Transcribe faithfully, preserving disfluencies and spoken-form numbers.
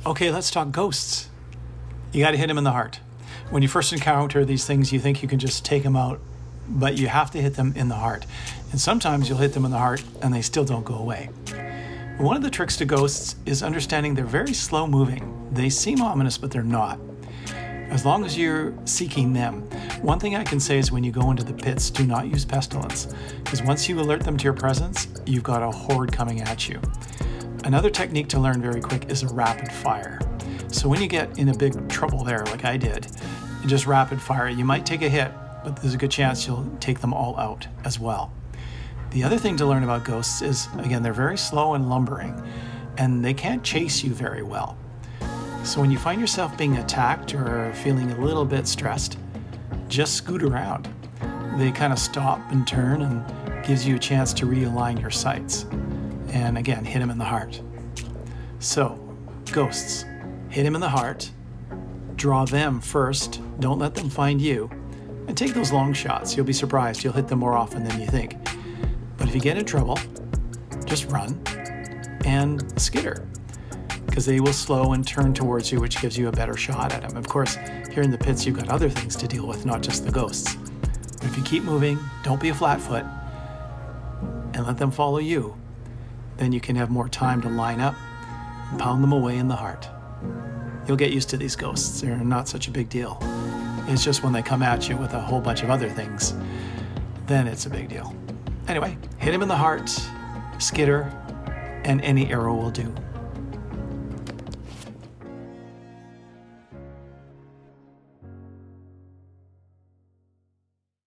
Okay, let's talk ghosts. You got to hit them in the heart. When you first encounter these things, you think you can just take them out, but you have to hit them in the heart. And sometimes you'll hit them in the heart and they still don't go away. One of the tricks to ghosts is understanding they're very slow moving. They seem ominous, but they're not. As long as you're seeking them. One thing I can say is when you go into the pits, do not use pestilence, because once you alert them to your presence, you've got a horde coming at you. Another technique to learn very quick is a rapid fire. So when you get in a big trouble there, like I did, you just rapid fire. You might take a hit, but there's a good chance you'll take them all out as well. The other thing to learn about ghosts is, again, they're very slow and lumbering, and they can't chase you very well. So when you find yourself being attacked or feeling a little bit stressed, just scoot around. They kind of stop and turn and gives you a chance to realign your sights. And again, hit them in the heart. So, ghosts, hit them in the heart, draw them first, don't let them find you, and take those long shots. You'll be surprised, you'll hit them more often than you think. But if you get in trouble, just run and skitter, because they will slow and turn towards you, which gives you a better shot at them. Of course, here in the pits, you've got other things to deal with, not just the ghosts. But if you keep moving, don't be a flatfoot, and let them follow you, then you can have more time to line up and pound them away in the heart. You'll get used to these ghosts. They're not such a big deal. It's just when they come at you with a whole bunch of other things, then it's a big deal. Anyway, hit him in the heart, skitter, and any arrow will do.